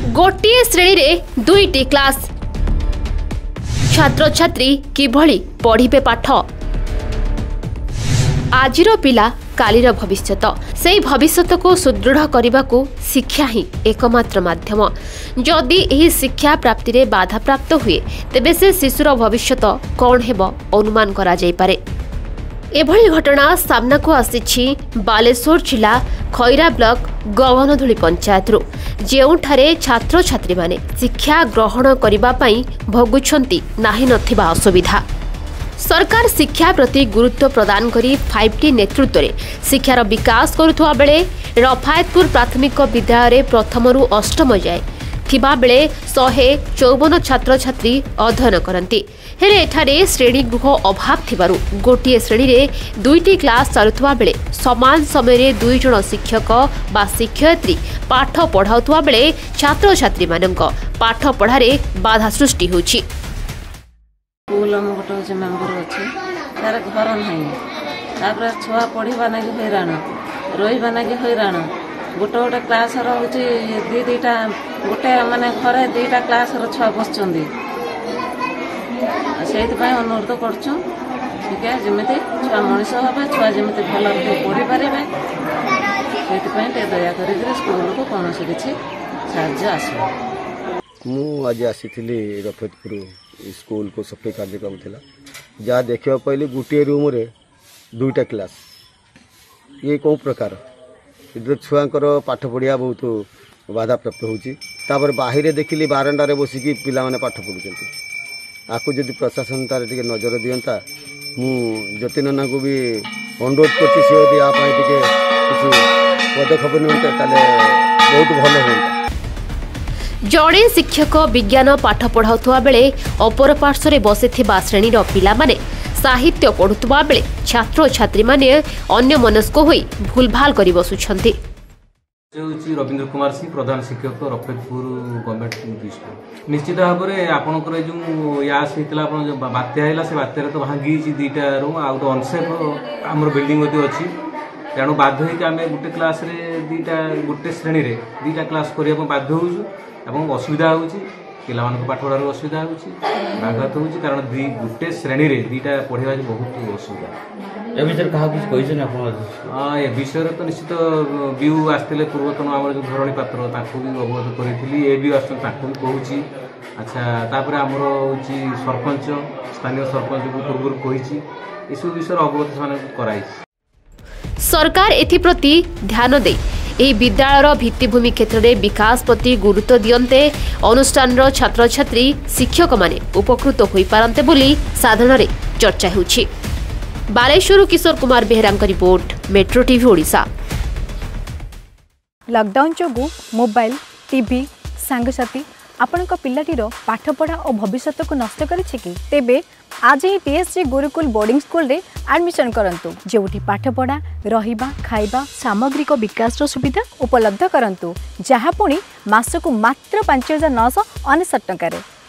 गोटे श्रेणी रे दुईटी क्लास छात्र छात्री किभली पढ़िबे पाठ आजिर पिला कालीर भविष्यत से भविष्यत को सुदृढ़ करने को शिक्षा ही एकमात्र माध्यम जदि यही शिक्षा प्राप्ति रे बाधा प्राप्त हुए तेबे से शिशुर भविष्यत कौन हेबो अनुमान करा जाय पारे। एभली घटना सामना को आसीछि बालेश्वर जिला खैरा ब्लॉक गवनधुली पंचायत जेउठारे छात्र छात्री माने शिक्षा ग्रहण करिबा पई भोगुछंती नाही नथिबा असुविधा। सरकार शिक्षा प्रति गुरुत्व प्रदान करी 5T नेतृत्व में शिक्षार विकास करुवा बेले रफायतपुर प्राथमिक विद्यालय प्रथम रु अष्टम जाए थिबा बेले 154 छात्र छात्री अध्ययन करती हेले एठारे श्रेणी गृह अभाव थिबारु गोटे श्रेणी रे दुईटी क्लास चलुवा बेले समान समय रे 2 जण शिक्षक बा शिक्षयित्री पाठ पढ़ाउतवा बेले छात्र छात्री मानक पाठ पढ़ारे बाधा सृष्टि होछि। स्कूल में गोटे मेम्बर अच्छे तार घर ना छुआ पढ़ा ना हैरान रहा ना हैरान गोटे गोटे क्लास दीटा गोटे माने घरे 2टा क्लास छुआ बसुँच से अनुरोध करछुँ ठीक है जमी छुआ मनीष हे छुआ जमी भल पढ़ी पारे से दयाकर स्कूल को कौन किसी साहाय्य आस आज आसी रफेदपुर स्कूल को सफाई कार्यक्रम थिला जहाँ देखा पाइली गोटे रूम रे 2टा क्लास ये कौ प्रकार छुआंकर पाठ पढ़िया बहुत बाधा प्राप्त होपर बाहर देखिली बारंडारे बसिकी पिला माने पाठ पढ़ुं आपको जदि प्रशासन तार टे नजर दिंता मु जति नना को भी अनुरोध कर पदक्षेप नियंता बहुत भल होता। जड़े शिक्षक विज्ञान पाठ पढ़ाउथुवा बेले अपर पार्श्व में बसिथिबा श्रेणीर पिला माने साहित्य पढ़ुथुवा बेले छात्र छात्री माने अन्य मनस्क होई भूलभाल करि बसुछंती। रविंद्र कुमार सिंह प्रधान शिक्षक रफेदपुर गवर्नमेंट स्कूल निश्चित भाव में आपंकर जो यास होता बात्या है से बात्यार तो भांगी 2टा रूम आउट अनसेफ आम बिल्डिंग अच्छी तेणु बाध्य होकर आम गोटे क्लास गोटे श्रेणी रे 2टा क्लास करने बाध्य हो असुविधा हो पिला पाठ पढ़ार असुविधा होघात हो कारण गोटे श्रेणी रे 2टा पढ़ा बहुत असुविधा। ए विषय क्या ए विषय तो निश्चित बीयू आसते पूर्वतन आम जो धरणी पात्र भी अवगत करी ए भी भी कहूँ अच्छा तापर आमर हूँ सरपंच स्थानीय सरपंच को पूर्व कही सब विषय अवगत कराई। सरकार एप्रति ध्यान दे एही विद्यालयर भित्तिभूमि क्षेत्र में विकास प्रति गुरुत्व दियंते अनुष्ठान छात्र छात्री शिक्षक माने उपकृत होई पारंते बोली साधारण चर्चा होछि। Baleswar Kishore Kumar Behera report metro TV Odisha. Lockdown जोगु मोबाइल टीवी सांगसाथी आपणक पिलाटीर पाठपढ़ा और भविष्य को नष्ट करिछि कि तेबे आज ही टीएससी गुरुकुल बोर्डिंग स्कूल रे एडमिशन करंतु जोठी पाठपढ़ा रहिबा खाइबा सामग्रिक विकास सुविधा उपलब्ध करंतु जहाँ पुणी मासकु मात्र 5,999 टंका।